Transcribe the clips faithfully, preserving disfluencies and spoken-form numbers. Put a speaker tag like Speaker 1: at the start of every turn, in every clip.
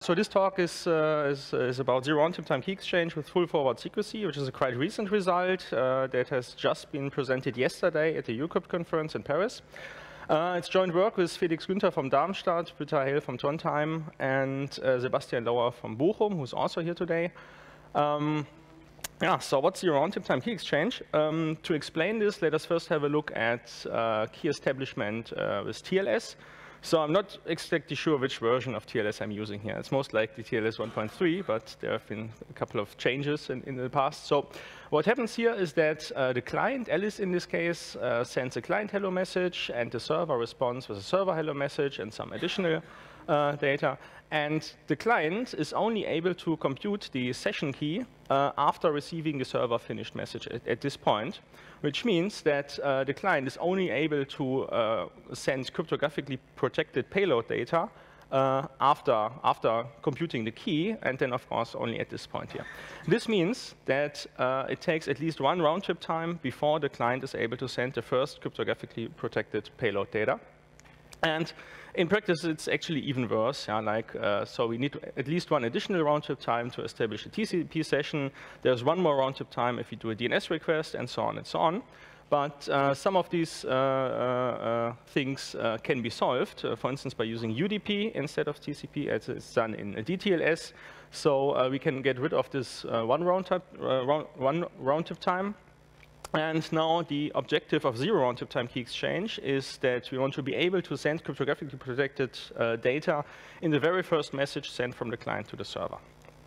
Speaker 1: So this talk is, uh, is, is about zero on-tip time key exchange with full forward secrecy, which is a quite recent result uh, that has just been presented yesterday at the EuCrypt conference in Paris. Uh, it's joint work with Felix Günther from Darmstadt, Britta Hale from Trondheim, and uh, Sebastian Lauer from Bochum, who's also here today. Um, yeah, so what's zero on-tip time key exchange? Um, to explain this, let us first have a look at uh, key establishment uh, with T L S. So I'm not exactly sure which version of T L S I'm using here. It's most likely T L S one point three, but there have been a couple of changes in, in the past. So what happens here is that uh, the client, Alice in this case, uh, sends a client hello message, and the server responds with a server hello message and some additional uh, data. And the client is only able to compute the session key uh, after receiving the server finished message at, at this point, which means that uh, the client is only able to uh, send cryptographically protected payload data uh, after, after computing the key, and then, of course, only at this point here. This means that uh, it takes at least one round-trip time before the client is able to send the first cryptographically protected payload data. And in practice, it's actually even worse. Yeah, like, uh, so we need at least one additional round-trip time to establish a T C P session. There's one more round-trip time if you do a D N S request, and so on and so on. But uh, some of these uh, uh, things uh, can be solved, uh, for instance, by using U D P instead of T C P, as it's done in D T L S. So uh, we can get rid of this uh, one round-trip uh, round, one round-trip time. And now the objective of zero round-trip time key exchange is that we want to be able to send cryptographically protected uh, data in the very first message sent from the client to the server.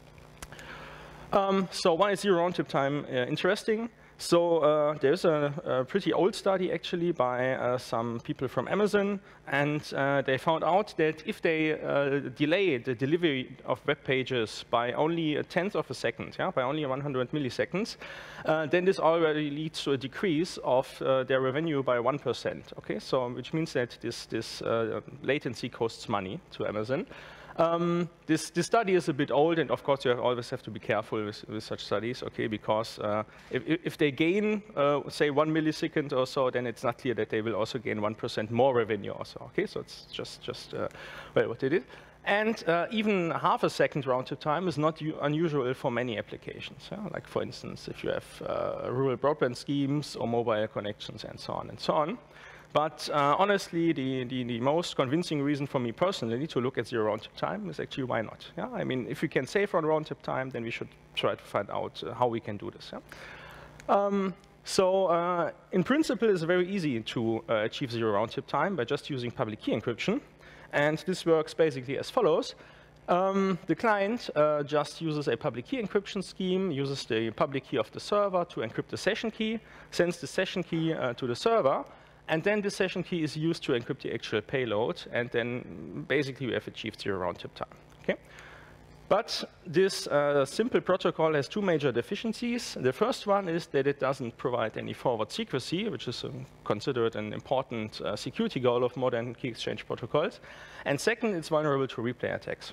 Speaker 1: Um, so why is zero round-trip time uh, interesting? So uh, there's a, a pretty old study actually by uh, some people from Amazon, and uh, they found out that if they uh, delay the delivery of web pages by only a tenth of a second, yeah, by only one hundred milliseconds, uh, then this already leads to a decrease of uh, their revenue by one percent. Okay, so which means that this this uh, latency costs money to Amazon. Um, this, this study is a bit old, and of course you have always have to be careful with, with such studies, okay, because uh, if, if they gain, uh, say, one millisecond or so, then it's not clear that they will also gain one percent more revenue also, okay, so it's just, just uh, well, what they did. And uh, even half a second round-trip time is not unusual for many applications, yeah? Like, for instance, if you have uh, rural broadband schemes or mobile connections and so on and so on. But uh, honestly, the, the, the most convincing reason for me personally to look at zero round-trip time is actually why not? Yeah? I mean, if we can save on round-trip time, then we should try to find out uh, how we can do this. Yeah? Um, so uh, in principle, it's very easy to uh, achieve zero round-trip time by just using public key encryption. And this works basically as follows. Um, the client uh, just uses a public key encryption scheme, uses the public key of the server to encrypt the session key, sends the session key uh, to the server, and then the session key is used to encrypt the actual payload, and then basically we have achieved zero round-trip time. Okay? But this uh, simple protocol has two major deficiencies. The first one is that it doesn't provide any forward secrecy, which is um, considered an important uh, security goal of modern key exchange protocols. And second, it's vulnerable to replay attacks.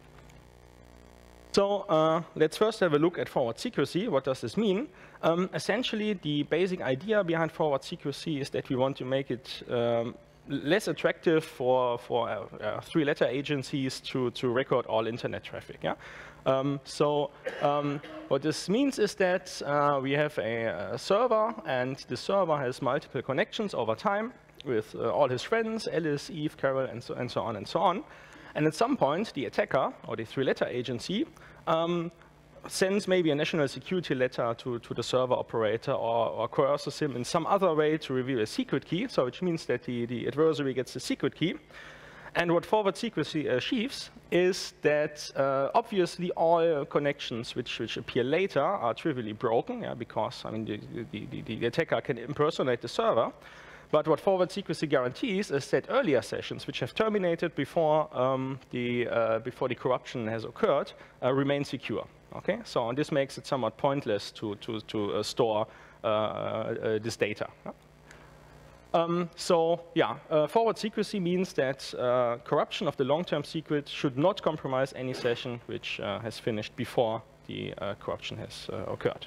Speaker 1: So uh, let's first have a look at forward secrecy. What does this mean? Um, essentially, the basic idea behind forward secrecy is that we want to make it um, less attractive for, for uh, uh, three-letter agencies to, to record all internet traffic. Yeah? Um, so um, what this means is that uh, we have a, a server, and the server has multiple connections over time with uh, all his friends, Alice, Eve, Carol, and so, and so on and so on. And at some point, the attacker, or the three-letter agency, um, sends maybe a national security letter to, to the server operator, or, or coerces him in some other way to reveal a secret key, so which means that the, the adversary gets the secret key. And what forward secrecy achieves is that uh, obviously all connections which, which appear later are trivially broken, yeah, because I mean, the, the, the, the attacker can impersonate the server. But what forward secrecy guarantees is that earlier sessions, which have terminated before um, the uh, before the corruption has occurred, uh, remain secure. Okay, so and this makes it somewhat pointless to to to uh, store uh, uh, this data. Um, so yeah, uh, forward secrecy means that uh, corruption of the long-term secret should not compromise any session which uh, has finished before the uh, corruption has uh, occurred.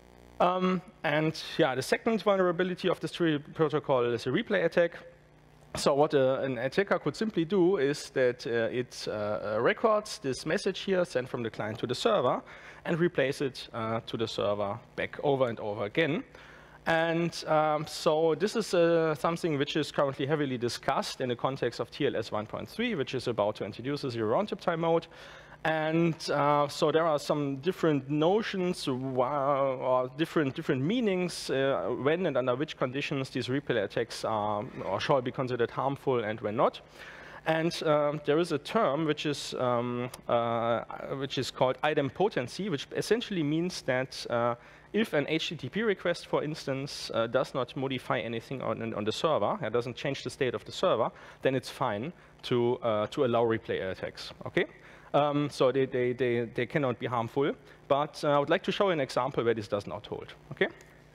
Speaker 1: Um, and yeah, the second vulnerability of this tree protocol is a replay attack. So what uh, an attacker could simply do is that uh, it uh, records this message here sent from the client to the server and replace it uh, to the server back over and over again. And um, so this is uh, something which is currently heavily discussed in the context of T L S one point three, which is about to introduce a zero round-trip time mode. And uh, so there are some different notions or different, different meanings uh, when and under which conditions these replay attacks are or shall be considered harmful and when not. And um, there is a term which is, um, uh, which is called idempotency, which essentially means that uh, if an H T T P request, for instance, uh, does not modify anything on, on the server, it doesn't change the state of the server, then it's fine to, uh, to allow replay attacks. Okay? Um, so they, they, they, they cannot be harmful. But uh, I would like to show you an example where this does not hold. Okay?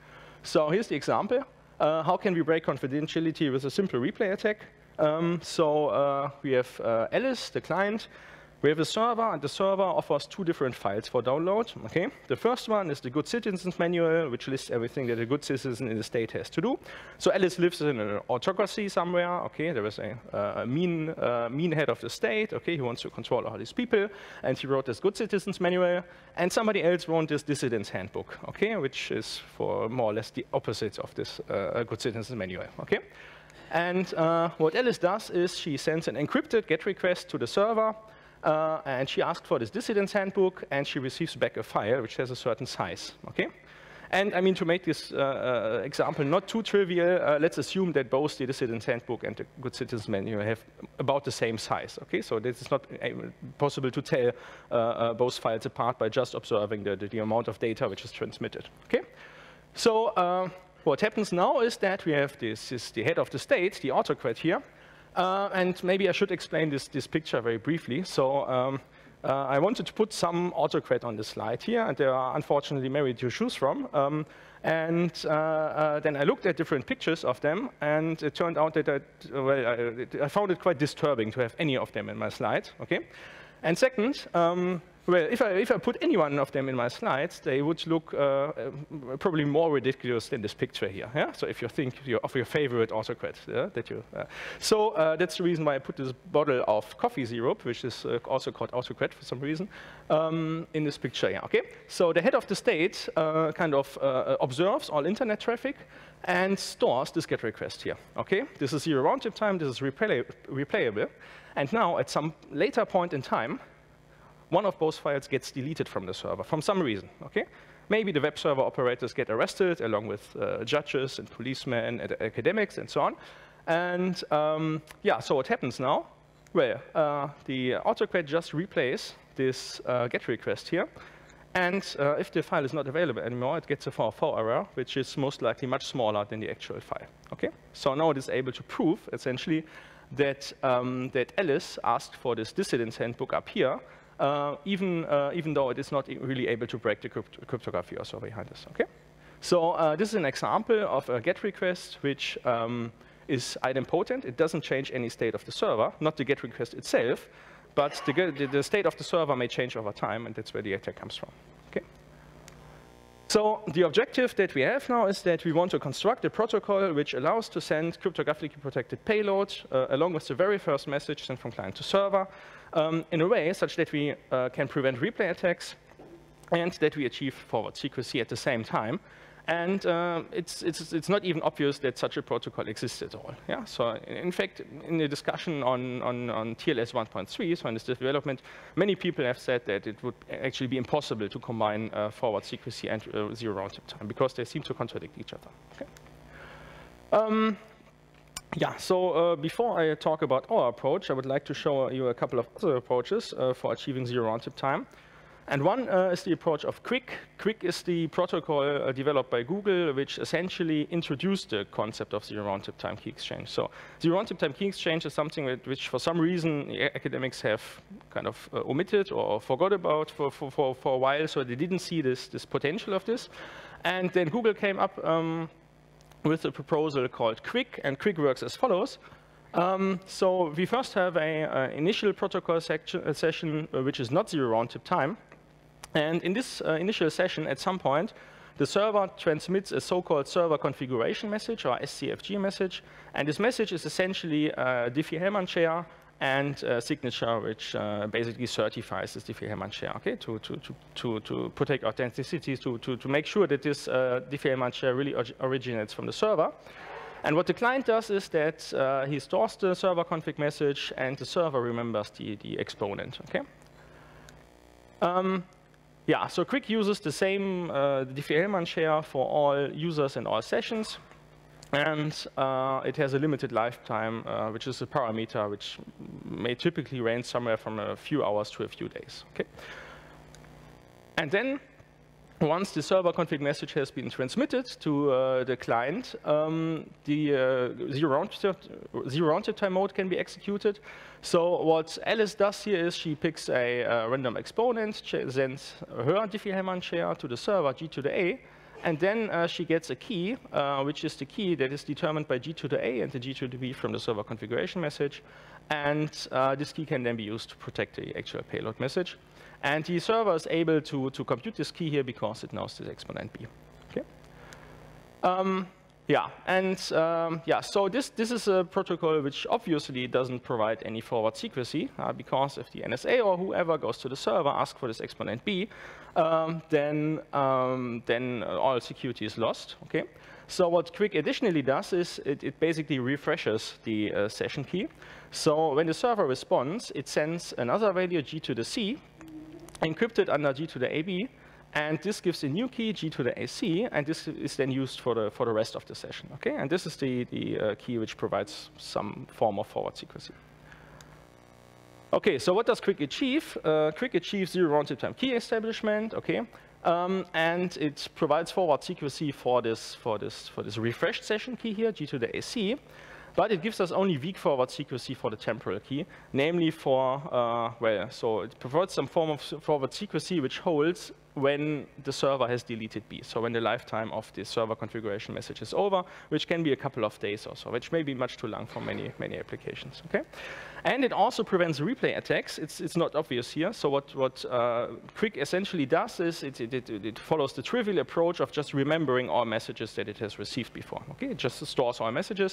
Speaker 1: So here's the example. Uh, how can we break confidentiality with a simple replay attack? Um, so uh, we have uh, Alice, the client. We have a server, and the server offers two different files for download. Okay? The first one is the Good Citizens Manual, which lists everything that a good citizen in the state has to do. So Alice lives in an autocracy somewhere. Okay? There is a, uh, a mean, uh, mean head of the state. Okay? He wants to control all these people, and he wrote this Good Citizens Manual. And somebody else wrote this Dissident's Handbook, okay? Which is for more or less the opposite of this uh, Good Citizens Manual. Okay? And uh, what Alice does is she sends an encrypted GET request to the server. Uh, and she asked for this Dissident's Handbook, and she receives back a file which has a certain size. Okay? And I mean, to make this uh, uh, example not too trivial, uh, let's assume that both the Dissident's Handbook and the Good Citizens Manual have about the same size. Okay? So this is not possible to tell uh, uh, both files apart by just observing the, the, the amount of data which is transmitted. Okay? So uh, what happens now is that we have this, this the head of the state, the autocrat here. Uh, and maybe I should explain this, this picture very briefly. So um, uh, I wanted to put some autocrat on the slide here, and there are unfortunately many to choose from. Um, and uh, uh, then I looked at different pictures of them, and it turned out that I, well, I, I found it quite disturbing to have any of them in my slide. Okay? And second, um, well, if I, if I put any one of them in my slides, they would look uh, uh, probably more ridiculous than this picture here. Yeah? So if you think of your favorite autocrat, yeah, that you, uh, so uh, that's the reason why I put this bottle of coffee syrup, which is uh, also called autocrat for some reason, um, in this picture here. Okay? So the head of the state uh, kind of uh, observes all internet traffic and stores this GET request here. Okay? This is zero round-trip time. This is replay replayable. And now, at some later point in time, one of those files gets deleted from the server for some reason. Okay? Maybe the web server operators get arrested along with uh, judges and policemen and academics and so on. And um, yeah, so what happens now? Well, uh, the autocrat just replays this uh, GET request here. And uh, if the file is not available anymore, it gets a four oh four error, which is most likely much smaller than the actual file. Okay? So now it is able to prove, essentially, that, um, that Alice asked for this Dissident's Handbook up here, uh, even, uh, even though it is not really able to break the crypt cryptography or so behind this. Okay? So uh, this is an example of a GET request which um, is idempotent. It doesn't change any state of the server, not the GET request itself, but the, the state of the server may change over time, and that's where the attack comes from. Okay? So the objective that we have now is that we want to construct a protocol which allows to send cryptographically protected payload uh, along with the very first message sent from client to server um, in a way such that we uh, can prevent replay attacks and that we achieve forward secrecy at the same time. And uh, it's, it's, it's not even obvious that such a protocol exists at all. Yeah? So in fact, in the discussion on, on, on T L S one point three, so in this development, many people have said that it would actually be impossible to combine uh, forward secrecy and uh, zero round-trip time because they seem to contradict each other. Okay? Um, yeah, so uh, before I talk about our approach, I would like to show you a couple of other approaches uh, for achieving zero round-trip time. And one uh, is the approach of QUIC. QUIC is the protocol uh, developed by Google, which essentially introduced the concept of zero round-trip time key exchange. So zero round-trip time key exchange is something that, which, for some reason, academics have kind of uh, omitted or forgot about for, for, for, for a while, so they didn't see this, this potential of this. And then Google came up um, with a proposal called QUIC, and QUIC works as follows. Um, so we first have an initial protocol section, a session uh, which is not zero round-trip time. And in this uh, initial session, at some point, the server transmits a so-called server configuration message, or S C F G message, and this message is essentially a Diffie-Hellman share and a signature which uh, basically certifies this Diffie-Hellman share, okay, to, to, to, to, to protect authenticity, to, to, to make sure that this uh, Diffie-Hellman share really or originates from the server. And what the client does is that uh, he stores the server config message, and the server remembers the, the exponent, okay? Um, yeah, so Quick uses the same uh, Diffie-Hellman share for all users and all sessions. And uh, it has a limited lifetime, uh, which is a parameter which may typically range somewhere from a few hours to a few days. Okay? And then, once the server config message has been transmitted to uh, the client, um, the uh, zero round-trip zero round-trip time mode can be executed. So what Alice does here is she picks a uh, random exponent, sends her Diffie-Hellman share to the server G to the A, and then uh, she gets a key, uh, which is the key that is determined by G to the A and the G to the B from the server configuration message. And uh, this key can then be used to protect the actual payload message. And the server is able to, to compute this key here because it knows this exponent B. Okay? Um, yeah, and um, yeah, so this, this is a protocol which obviously doesn't provide any forward secrecy, uh, because if the N S A or whoever goes to the server, asks for this exponent B, um, then, um, then all security is lost. Okay? So what Quick additionally does is it, it basically refreshes the uh, session key. So when the server responds, it sends another value G to the C, encrypted under G to the A B, and this gives a new key, G to the A C, and this is then used for the, for the rest of the session. Okay? And this is the, the uh, key which provides some form of forward secrecy. Okay, so what does Quick achieve? Uh, Quick achieves zero round-trip time key establishment, okay? Um, and it provides forward secrecy for this, for, this, for this refreshed session key here, G to the A C. But it gives us only weak forward secrecy for the temporal key, namely for, uh, well, so it provides some form of forward secrecy which holds when the server has deleted B, so when the lifetime of the server configuration message is over, which can be a couple of days or so, which may be much too long for many, many applications, okay? And it also prevents replay attacks. It's, it's not obvious here, so what, what uh, Quick essentially does is it, it, it, it follows the trivial approach of just remembering all messages that it has received before, okay? It just stores all messages.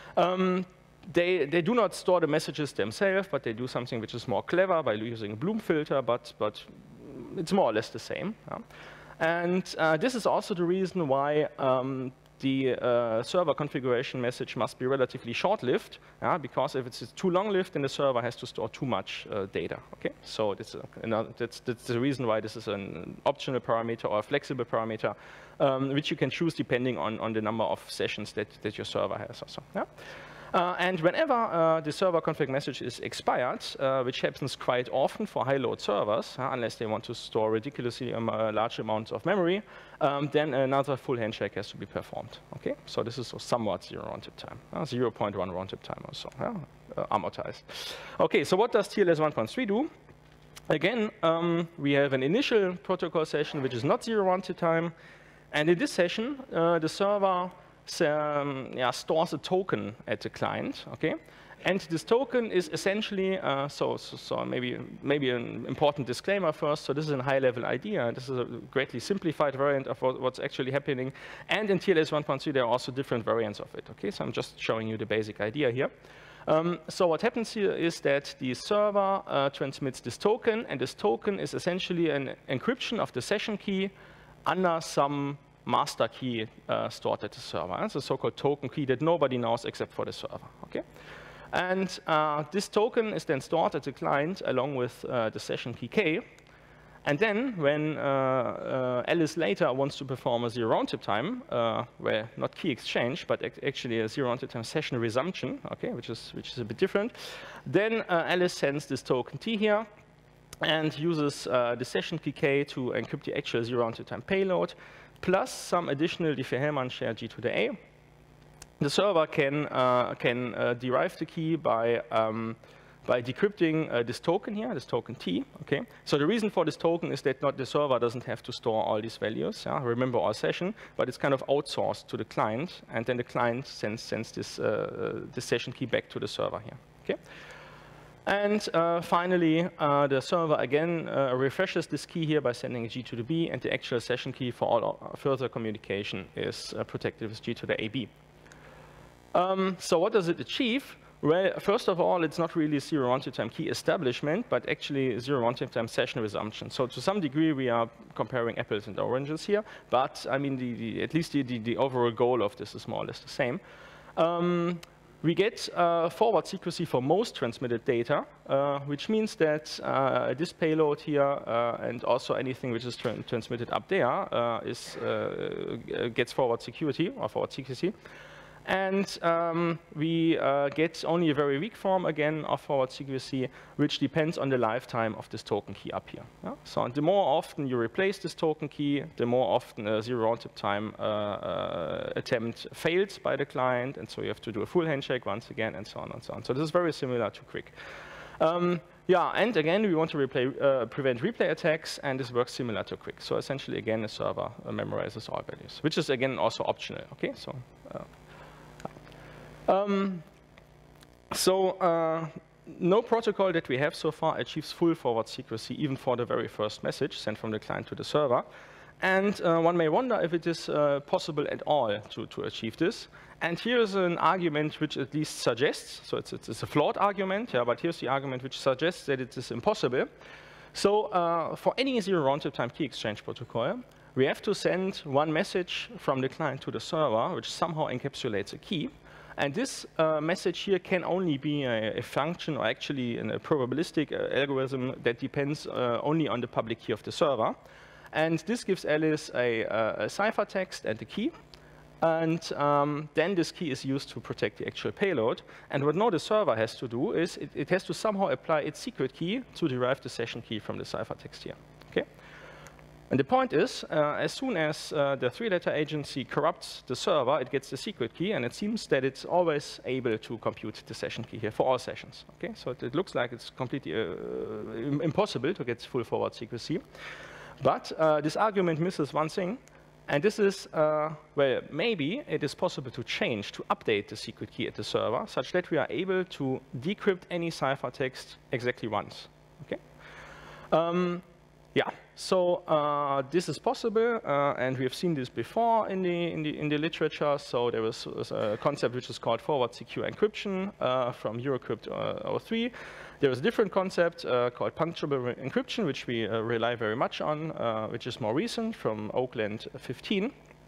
Speaker 1: Um, They, they do not store the messages themselves, but they do something which is more clever by using a Bloom filter, but, but it's more or less the same. Yeah? And uh, this is also the reason why um, the uh, server configuration message must be relatively short-lived, yeah? Because if it's too long-lived, then the server has to store too much uh, data. Okay, so that's, a, another, that's, that's the reason why this is an optional parameter or a flexible parameter, um, which you can choose depending on, on the number of sessions that, that your server has also. Yeah? Uh, and whenever uh, the server config message is expired, uh, which happens quite often for high-load servers, uh, unless they want to store ridiculously um, uh, large amounts of memory, um, then another full handshake has to be performed. Okay, so this is somewhat zero round-trip time, uh, zero point one round-trip time or so, uh, uh, amortized. Okay, so what does T L S one point three do? Again, um, we have an initial protocol session which is not zero round-trip time, and in this session, uh, the server So, um, yeah, stores a token at the client, okay? And this token is essentially, uh, so, so, so maybe, maybe an important disclaimer first. So this is a high-level idea. This is a greatly simplified variant of what, what's actually happening. And in T L S one point three, there are also different variants of it, okay? So I'm just showing you the basic idea here. Um, so what happens here is that the server uh, transmits this token, and this token is essentially an encryption of the session key under some master key uh, stored at the server. It's a so-called token key that nobody knows except for the server. Okay, and uh, this token is then stored at the client along with uh, the session key K. And then, when uh, uh, Alice later wants to perform a zero round-trip time, uh, where not key exchange, but actually a zero round-trip time session resumption, okay, which is which is a bit different, then uh, Alice sends this token T here and uses uh, the session key K to encrypt the actual zero round-trip time payload, plus some additional Diffie-Hellman share G to the A. The server can, uh, can uh, derive the key by, um, by decrypting uh, this token here, this token T. Okay? So the reason for this token is that not the server doesn't have to store all these values, yeah? Remember our session, but it's kind of outsourced to the client, and then the client sends, sends this, uh, this session key back to the server here. Okay? And uh, finally, uh, the server again uh, refreshes this key here by sending a G to the B, and the actual session key for all further communication is uh, protected with G to the A B. Um, so what does it achieve? Well, first of all, it's not really zero runtime time key establishment, but actually zero runtime time session resumption. So to some degree, we are comparing apples and oranges here, but I mean, the, the, at least the, the, the overall goal of this is more or less the same. Um, We get uh, forward secrecy for most transmitted data, uh, which means that uh, this payload here uh, and also anything which is tra transmitted up there uh, is, uh, gets forward security or forward secrecy. And um, we uh, get only a very weak form, again, of forward secrecy, which depends on the lifetime of this token key up here. Yeah? So the more often you replace this token key, the more often a zero runtime time uh, uh, attempt fails by the client, and so you have to do a full handshake once again, and so on and so on. So this is very similar to Quick. Um, yeah, and again, we want to replay, uh, prevent replay attacks, and this works similar to Quick. So essentially, again, the server uh, memorizes all values, which is, again, also optional. Okay, so. Uh, Um, so uh, no protocol that we have so far achieves full forward secrecy, even for the very first message sent from the client to the server. And uh, one may wonder if it is uh, possible at all to, to achieve this. And here's an argument which at least suggests, so it's, it's a flawed argument, yeah, but here's the argument which suggests that it is impossible. So uh, for any zero runtime time key exchange protocol, we have to send one message from the client to the server, which somehow encapsulates a key. And this uh, message here can only be a, a function, or actually a probabilistic uh, algorithm that depends uh, only on the public key of the server. And this gives Alice a, a, a ciphertext and a key. And um, then this key is used to protect the actual payload. And what now the server has to do is it, it has to somehow apply its secret key to derive the session key from the ciphertext here. Okay? And the point is, uh, as soon as uh, the three-letter agency corrupts the server, it gets the secret key, and it seems that it's always able to compute the session key here for all sessions. Okay, so it, it looks like it's completely uh, impossible to get full forward secrecy. But uh, this argument misses one thing, and this is, uh, well, maybe it is possible to change, to update the secret key at the server, such that we are able to decrypt any ciphertext exactly once. Okay. Um, Yeah, so uh, this is possible, uh, and we have seen this before in the in the in the literature. So there was, was a concept which is called forward secure encryption uh, from Eurocrypt uh, oh three. There is a different concept uh, called puncturable encryption, which we uh, rely very much on, uh, which is more recent from Oakland fifteen.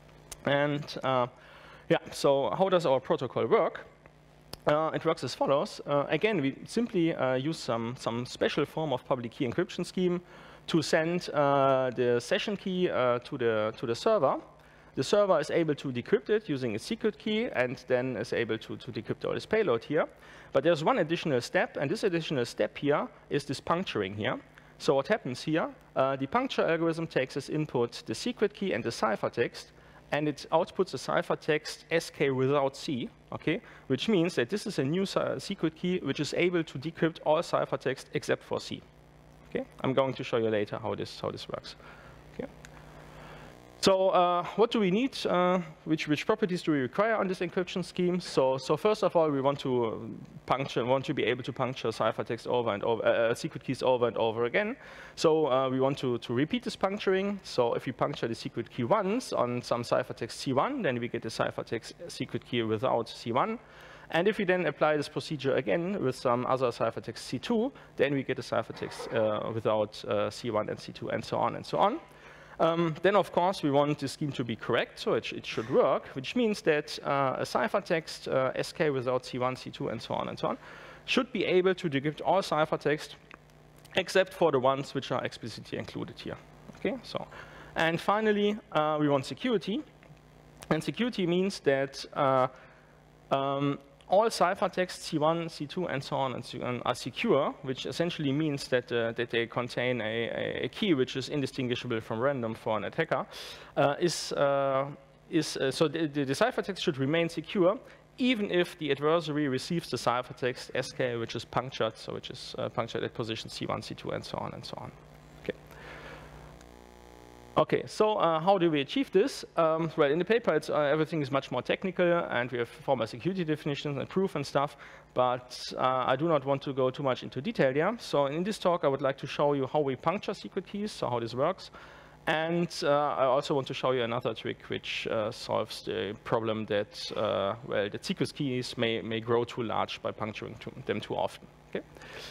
Speaker 1: And uh, yeah, so how does our protocol work? Uh, it works as follows. Uh, again, we simply uh, use some some special form of public key encryption scheme to send uh, the session key uh, to the to the server. The server is able to decrypt it using a secret key, and then is able to, to decrypt all this payload here. But there's one additional step, and this additional step here is this puncturing here. So what happens here? Uh, the puncture algorithm takes as input the secret key and the ciphertext, and it outputs a ciphertext S K without C, okay? Which means that this is a new secret key which is able to decrypt all ciphertext except for C. Okay? I'm going to show you later how this how this works. Okay. So uh, what do we need? Uh, which which properties do we require on this encryption scheme? So so first of all, we want to puncture want to be able to puncture ciphertext over and over, uh, secret keys over and over again. So uh, we want to to repeat this puncturing. So if we puncture the secret key once on some ciphertext C one, then we get the ciphertext secret key without C one. And if we then apply this procedure again with some other ciphertext C two, then we get a ciphertext uh, without uh, C one and C two, and so on and so on. Um, then, of course, we want the scheme to be correct, so it, sh it should work, which means that uh, a ciphertext uh, S K without C one, C two, and so on and so on should be able to decrypt all ciphertext except for the ones which are explicitly included here. Okay, so, and finally, uh, we want security, and security means that uh, um, all ciphertext C one, C two, and so on and so on are secure, which essentially means that, uh, that they contain a, a key which is indistinguishable from random for an attacker. Uh, is, uh, is, uh, so the, the ciphertext should remain secure, even if the adversary receives the ciphertext S K, which is punctured, so which is uh, punctured at position C one, C two, and so on and so on. Okay. Okay, so uh, how do we achieve this? Um, well, in the paper, it's, uh, everything is much more technical, and we have formal security definitions and proof and stuff, but uh, I do not want to go too much into detail here. So in this talk, I would like to show you how we puncture secret keys, so how this works. And uh, I also want to show you another trick which uh, solves the problem that, uh, well, that secret keys may, may grow too large by puncturing too, them too often. Okay?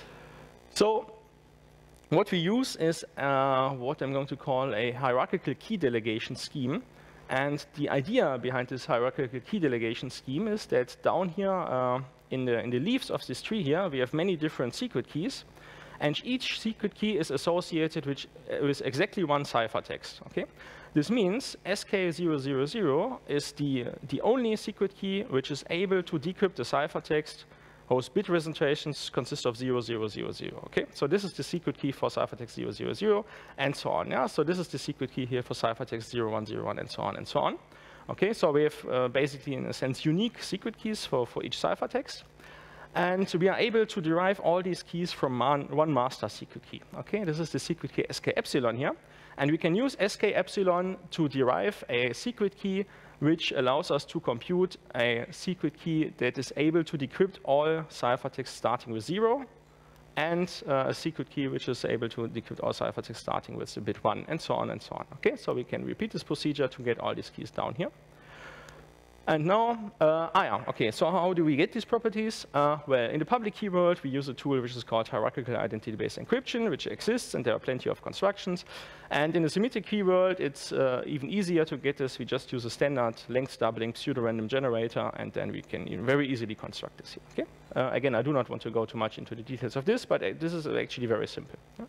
Speaker 1: So what we use is uh, what I'm going to call a hierarchical key delegation scheme. And the idea behind this hierarchical key delegation scheme is that down here uh, in, the, in the leaves of this tree here, we have many different secret keys. And each secret key is associated with, uh, with exactly one ciphertext. Okay? This means S K zero zero zero is the, the only secret key which is able to decrypt the ciphertext whose bit representations consist of zero zero zero zero. Okay? So this is the secret key for ciphertext zero zero zero, and so on. Yeah? So this is the secret key here for ciphertext zero one zero one, and so on, and so on. Okay? So we have uh, basically, in a sense, unique secret keys for, for each ciphertext. And we are able to derive all these keys from man, one master secret key. Okay, this is the secret key S K epsilon here. And we can use S K epsilon to derive a secret key which allows us to compute a secret key that is able to decrypt all ciphertext starting with zero, and uh, a secret key which is able to decrypt all ciphertext starting with the bit one, and so on and so on. Okay, so we can repeat this procedure to get all these keys down here. And now, uh, ah yeah, okay, so how do we get these properties? Uh, well, in the public key world, we use a tool which is called hierarchical identity-based encryption, which exists, and there are plenty of constructions. And in the symmetric key world, it's uh, even easier to get this. We just use a standard length doubling pseudo-random generator, and then we can you know, very easily construct this here, okay? Uh, again, I do not want to go too much into the details of this, but uh, this is actually very simple. Yeah?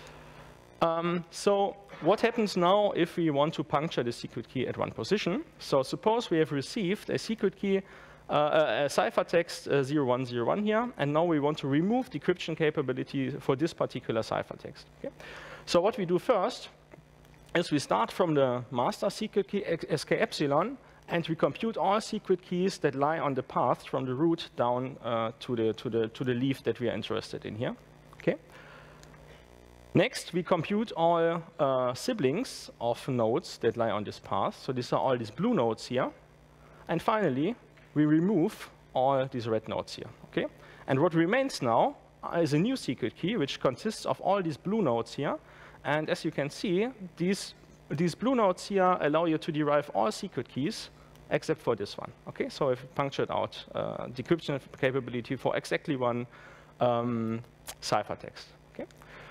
Speaker 1: Um, so what happens now if we want to puncture the secret key at one position? So suppose we have received a secret key, uh, a ciphertext uh, zero one zero one here, and now we want to remove decryption capability for this particular ciphertext. Okay? So what we do first is we start from the master secret key S K epsilon, and we compute all secret keys that lie on the path from the root down uh, to, the, to, the, to the leaf that we are interested in here. Okay? Next, we compute all uh, siblings of nodes that lie on this path. So these are all these blue nodes here. And finally, we remove all these red nodes here. Okay? And what remains now is a new secret key, which consists of all these blue nodes here. And as you can see, these, these blue nodes here allow you to derive all secret keys except for this one. Okay? So I've punctured out uh, decryption capability for exactly one um, ciphertext. Okay?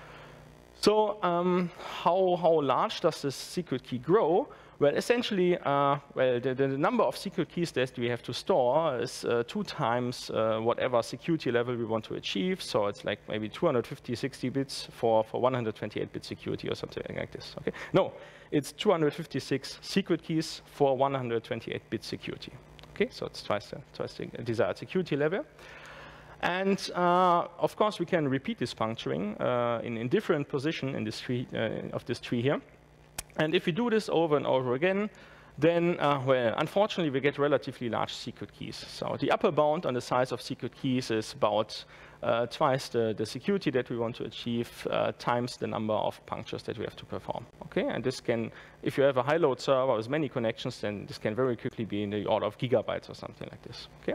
Speaker 1: So um, how, how large does this secret key grow? Well, essentially, uh, well, the, the number of secret keys that we have to store is uh, two times uh, whatever security level we want to achieve. So it's like maybe two hundred fifty, sixty bits for, for one hundred twenty-eight bit security or something like this. Okay? No, it's two hundred fifty-six secret keys for one hundred twenty-eight bit security. Okay, so it's twice the, twice the desired security level. And uh, of course, we can repeat this puncturing uh, in, in different position in this tree uh, of this tree here. And if we do this over and over again, then, uh, well, unfortunately, we get relatively large secret keys. So the upper bound on the size of secret keys is about uh, twice the, the security that we want to achieve, uh, times the number of punctures that we have to perform. Okay, and this can, if you have a high-load server with many connections, then this can very quickly be in the order of gigabytes or something like this. Okay.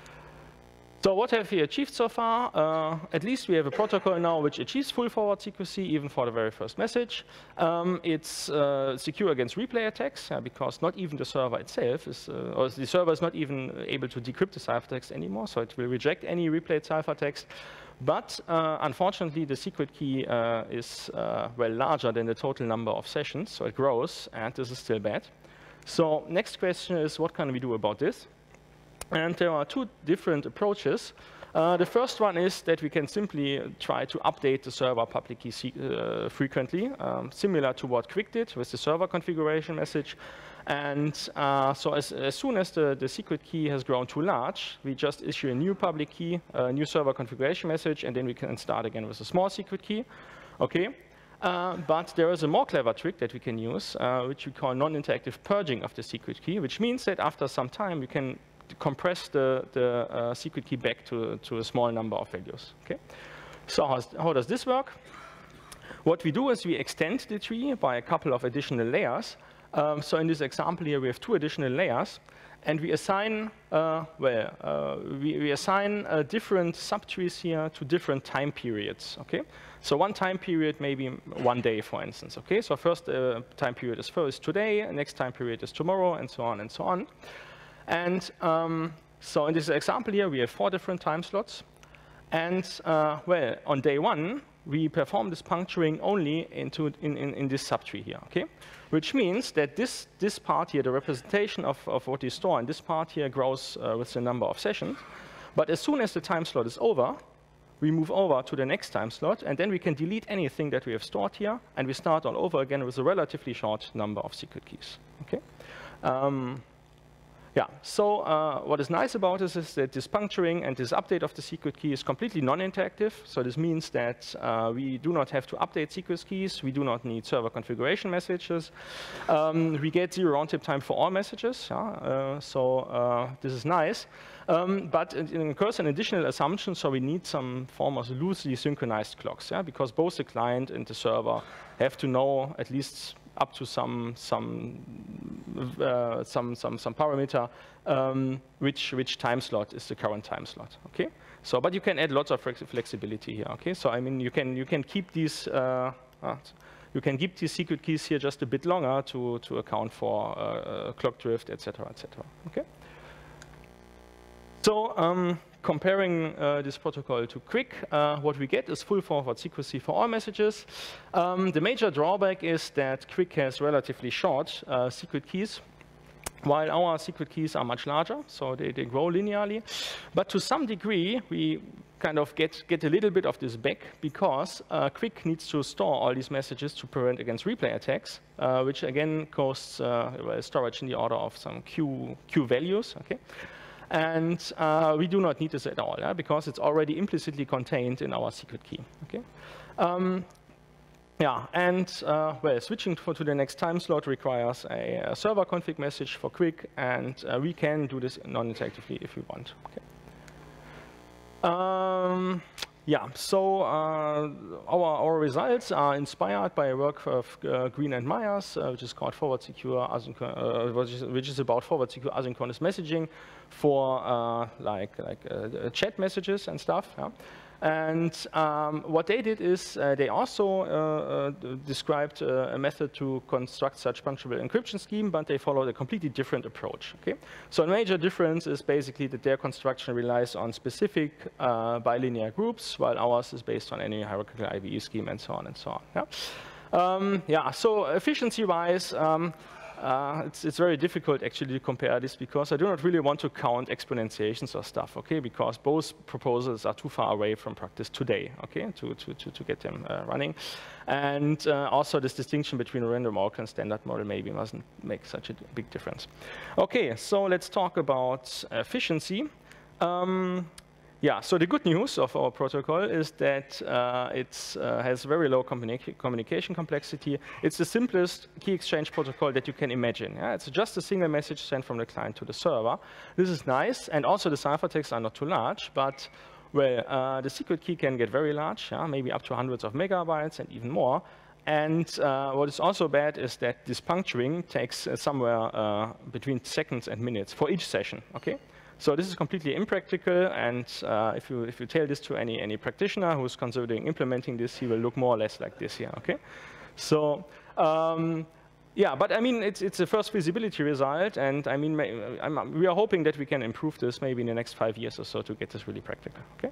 Speaker 1: So what have we achieved so far? Uh, at least we have a protocol now which achieves full forward secrecy even for the very first message. Um, it's uh, secure against replay attacks uh, because not even the server itself is, uh, or the server is not even able to decrypt the ciphertext anymore, so it will reject any replayed ciphertext. But uh, unfortunately, the secret key uh, is uh, well larger than the total number of sessions, so it grows, and this is still bad. So next question is, what can we do about this? And there are two different approaches. Uh, the first one is that we can simply try to update the server public key uh, frequently, um, similar to what Quick did with the server configuration message. And uh, so as, as soon as the, the secret key has grown too large, we just issue a new public key, a new server configuration message, and then we can start again with a small secret key. Okay. Uh, but there is a more clever trick that we can use, uh, which we call non-interactive purging of the secret key, which means that after some time we can compress the, the uh, secret key back to, to a small number of values. Okay? So how's, how does this work? What we do is we extend the tree by a couple of additional layers. Um, so in this example here, we have two additional layers. And we assign, uh, well, uh, we, we assign uh, different subtrees here to different time periods, okay? So one time period may be one day, for instance, okay? So first uh, time period is first today, next time period is tomorrow, and so on and so on. And um, so in this example here, we have four different time slots. And, uh, well, on day one, we perform this puncturing only into, in, in, in this subtree here, okay? Which means that this, this part here, the representation of, of what you store in this part here grows uh, with the number of sessions. But as soon as the time slot is over, we move over to the next time slot, and then we can delete anything that we have stored here, and we start all over again with a relatively short number of secret keys, okay? Um, Yeah, so uh, what is nice about this is that this puncturing and this update of the secret key is completely non-interactive. So this means that uh, we do not have to update secret keys. We do not need server configuration messages. Um, we get zero round-trip time for all messages. Yeah? Uh, so uh, this is nice. Um, but it occurs an additional assumption, so we need some form of loosely synchronized clocks, yeah? Because both the client and the server have to know at least up to some some uh, some some some parameter um, which which time slot is the current time slot. Okay, so but you can add lots of flexibility here. Okay, so I mean you can you can keep these uh, uh, you can keep these secret keys here just a bit longer to to account for uh, clock drift, et cetera, et cetera. Okay. So um, comparing uh, this protocol to Quick, uh, what we get is full forward secrecy for all messages. Um, the major drawback is that Quick has relatively short uh, secret keys, while our secret keys are much larger, so they, they grow linearly. But to some degree, we kind of get, get a little bit of this back, because uh, Quick needs to store all these messages to prevent against replay attacks, uh, which again costs uh, well, storage in the order of some Q, Q values. Okay. And uh, we do not need this at all, yeah, because it's already implicitly contained in our secret key. Okay. Um, yeah, and uh, well, switching to, to the next time slot requires a, a server config message for Quick, and uh, we can do this non-interactively if we want. Okay. Um, yeah, so uh, our, our results are inspired by a work of uh, Green and Myers, uh, which is called Forward Secure, uh, which, is, which is about forward secure asynchronous messaging for uh, like like uh, chat messages and stuff. Yeah? And um, what they did is uh, they also uh, uh, described uh, a method to construct such punchable encryption scheme, but they followed a completely different approach. Okay, so a major difference is basically that their construction relies on specific uh, bilinear groups, while ours is based on any hierarchical I V E scheme and so on and so on. Yeah, um, yeah. So efficiency-wise. Um, Uh, it's, it's very difficult actually to compare this, because I do not really want to count exponentiations or stuff, okay? Because both proposals are too far away from practice today, okay? To, to, to, to get them uh, running. And uh, also this distinction between a random walk and standard model maybe mustn't make such a big difference. Okay, so let's talk about efficiency. Um, Yeah, so the good news of our protocol is that uh, it uh, has very low communica communication complexity. It's the simplest key exchange protocol that you can imagine. Yeah? It's just a single message sent from the client to the server. This is nice, and also the ciphertexts are not too large, but well, uh, the secret key can get very large, yeah? Maybe up to hundreds of megabytes and even more. And uh, what is also bad is that this puncturing takes uh, somewhere uh, between seconds and minutes for each session, okay? So this is completely impractical, and uh, if you if you tell this to any any practitioner who's considering implementing this, he will look more or less like this here. Okay, so um, yeah, but I mean it's it's a first feasibility result, and I mean I'm, we are hoping that we can improve this maybe in the next five years or so to get this really practical. Okay,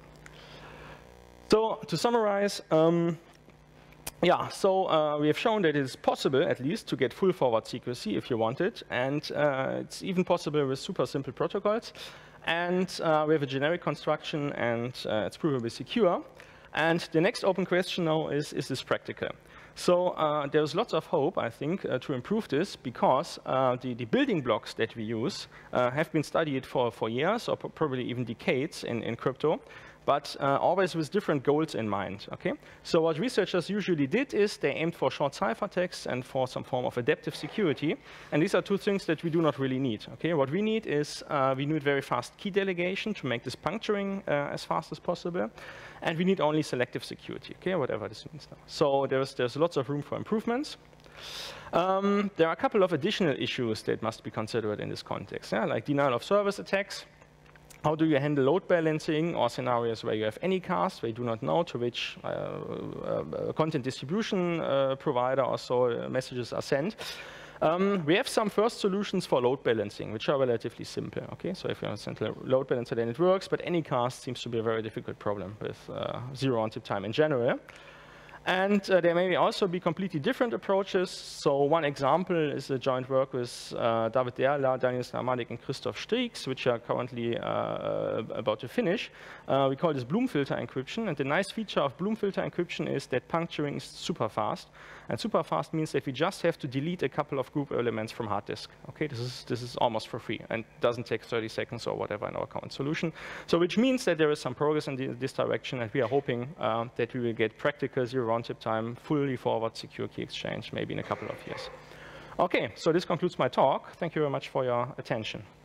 Speaker 1: so to summarize. Um, Yeah, so uh, we have shown that it is possible, at least, to get full forward secrecy if you want it, and uh, it's even possible with super simple protocols. And uh, we have a generic construction, and uh, it's provably secure. And the next open question now is, is this practical? So uh, there's lots of hope, I think, uh, to improve this, because uh, the, the building blocks that we use uh, have been studied for, for years, or probably even decades in, in crypto. but uh, always with different goals in mind, okay? So what researchers usually did is they aimed for short ciphertext and for some form of adaptive security, and these are two things that we do not really need, okay? What we need is, uh, we need very fast key delegation to make this puncturing uh, as fast as possible, and we need only selective security, okay, whatever this means now. So there's, there's lots of room for improvements. Um, there are a couple of additional issues that must be considered in this context, yeah? Like denial of service attacks. How do you handle load balancing or scenarios where you have any cast, where you do not know to which uh, uh, content distribution uh, provider or so uh, messages are sent? Um, we have some first solutions for load balancing, which are relatively simple. Okay, so if you have a central load balancer, then it works, but any cast seems to be a very difficult problem with uh, zero on tip time in general. And uh, there may also be completely different approaches. So one example is a joint work with uh, David Derla, Daniel Snarmadik, and Christoph Strieks, which are currently uh, about to finish. Uh, we call this Bloom filter encryption. And the nice feature of Bloom filter encryption is that puncturing is super fast. And super fast means that we just have to delete a couple of group elements from hard disk. Okay, this is, this is almost for free and doesn't take thirty seconds or whatever in our current solution. So which means that there is some progress in the, this direction, and we are hoping uh, that we will get practical zero round-trip time, fully forward secure key exchange, maybe in a couple of years. Okay, so this concludes my talk. Thank you very much for your attention.